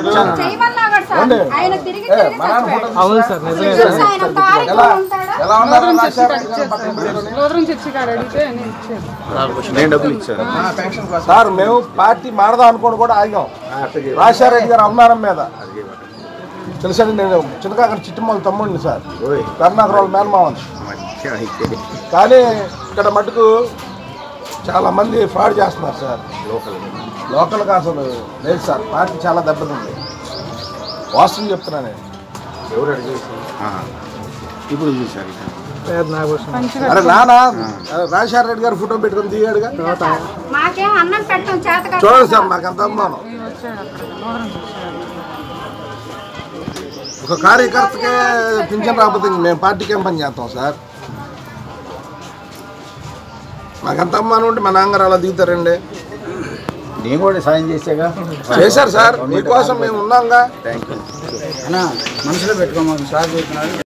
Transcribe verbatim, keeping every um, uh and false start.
అవును సార్ నేను డబ్బులు ఇచ్చాను సార్. మేము పార్టీ మారదాం అనుకోని కూడా ఆగాం రాజశేఖర రెడ్డి గారు అవమానం మీద. తెలుసండి, నేను చిన్నకాకర చిట్టుమల తమ్ముడిని సార్, కరుణాకర్ వాళ్ళ మేనమావని. కానీ ఇక్కడ మటుకు చాలా మంది ఫ్రాడ్ చేస్తున్నారు సార్. లోకల్ లోకల్గా అసలు లేదు సార్. పార్టీ చాలా దెబ్బతింది. వాస్తవం చెప్తున్నా నేను. ఎవరు అడిగేసి ఇప్పుడు చూసారు. అరే నానా రాజశేఖర రెడ్డి గారు ఫోటో పెట్టుకుని దిగాడుగా. చూడండి సార్, మాకు ఎంత అభిమానం. ఒక కార్యకర్తకే పింఛన్ రాకపోతే మేము పార్టీకి ఏం పని చేస్తాం సార్? మాకంత అభిమానం ఉంటే మా నాన్నగారు అలా దిగుతారండి. నేను కూడా సాయం చేసాగా. చేశారు సార్, మీకోసం మేము ఉన్నాంగా. థ్యాంక్ యూ అన్నా, మనసులో పెట్టుకోమని సార్ చెప్పినాడు.